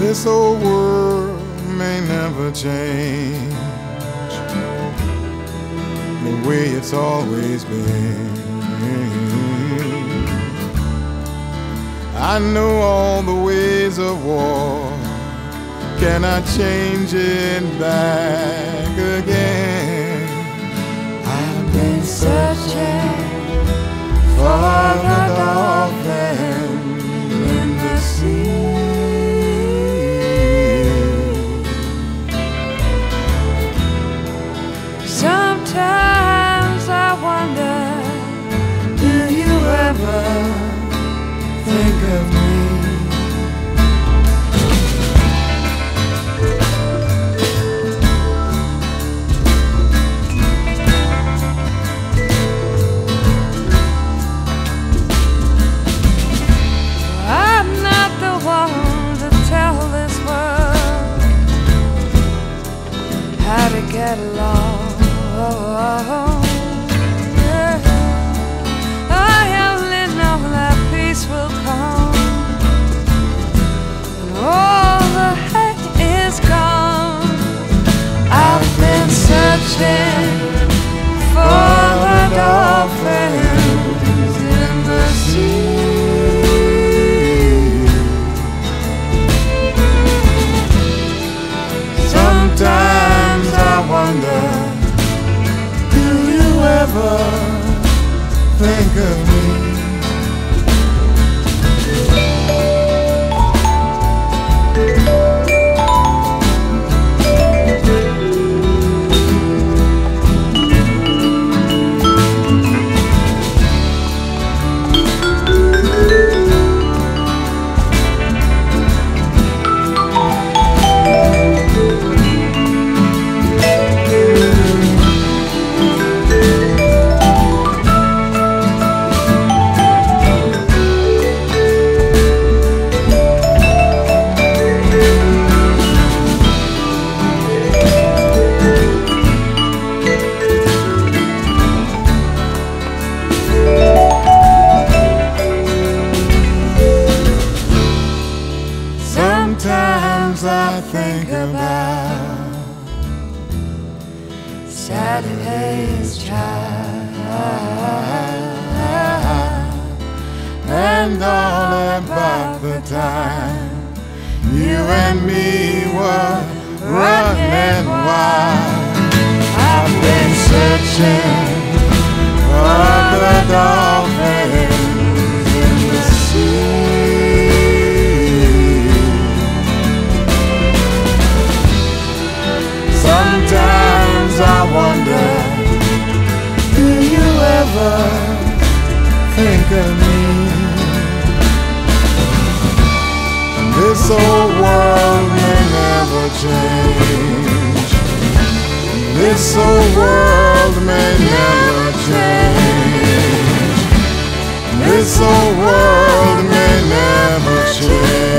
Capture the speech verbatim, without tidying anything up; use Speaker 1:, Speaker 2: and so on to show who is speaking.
Speaker 1: This old world may never change the way it's always been. I know all the ways of war, cannot change it back again. I've been searching for the dolphin in the sea.
Speaker 2: Sometimes I wonder, do you ever think of me? I'm not the one to tell this world how to get along. I only know that peace will come and all the hate is gone. I've been searching for the dolphins in the sea. Sometimes I wonder, ever think of me? Sometimes I think about Saturday's child and all about the time you and me were running wild. I've been searching for the dolphins in the sea. Sometimes I wonder, do you ever think of me? This old world may never change. This old world may never change. This old world may never change.